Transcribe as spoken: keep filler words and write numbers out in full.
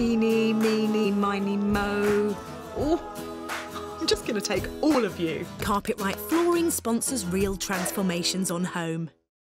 Eeny, meeny, miny, mo. Oh, I'm just going to take all of you. Carpetright Flooring sponsors real transformations on home.